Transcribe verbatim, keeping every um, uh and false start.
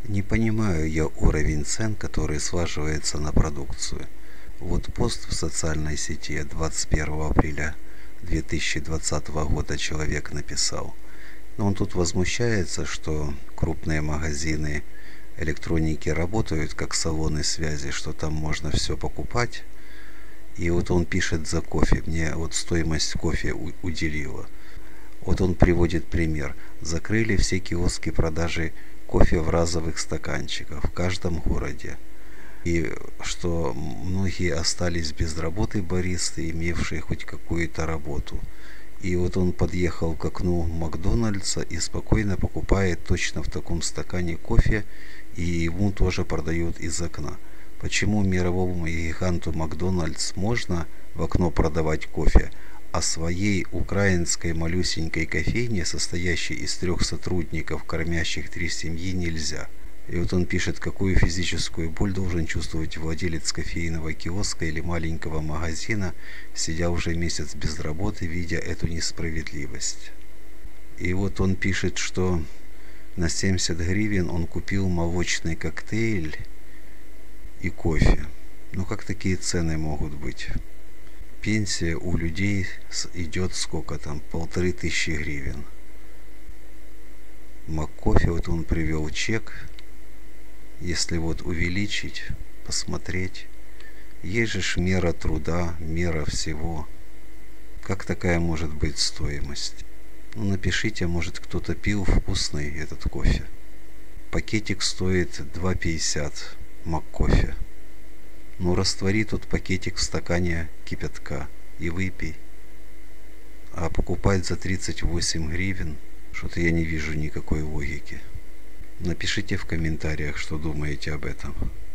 Не понимаю я уровень цен, который сваживается на продукцию. Вот пост в социальной сети двадцать первого апреля две тысячи двадцатого года человек написал. Но он тут возмущается, что крупные магазины электроники работают как салоны связи, что там можно все покупать. И вот он пишет за кофе. Мне вот стоимость кофе удивила. Вот он приводит пример. Закрыли все киоски продажи кофе в разовых стаканчиках в каждом городе. И что многие остались без работы баристы, имевшие хоть какую-то работу. И вот он подъехал к окну Макдональдса и спокойно покупает точно в таком стакане кофе, и ему тоже продают из окна. Почему мировому гиганту Макдональдс можно в окно продавать кофе, а своей украинской малюсенькой кофейне, состоящей из трех сотрудников, кормящих три семьи, нельзя? И вот он пишет, какую физическую боль должен чувствовать владелец кофейного киоска или маленького магазина, сидя уже месяц без работы, видя эту несправедливость. И вот он пишет, что на семьдесят гривен он купил молочный коктейль и кофе. Ну как такие цены могут быть? Пенсия у людей идет сколько там? Полторы тысячи гривен. МакКофе, вот он привел чек. Если вот увеличить, посмотреть, есть же мера труда, мера всего. Как такая может быть стоимость? Ну напишите, может кто-то пил вкусный этот кофе. Пакетик стоит два пятьдесят МакКофе. Ну раствори тут пакетик в стакане кипятка и выпей. А покупать за тридцать восемь гривен, что-то я не вижу никакой логики. Напишите в комментариях, что думаете об этом.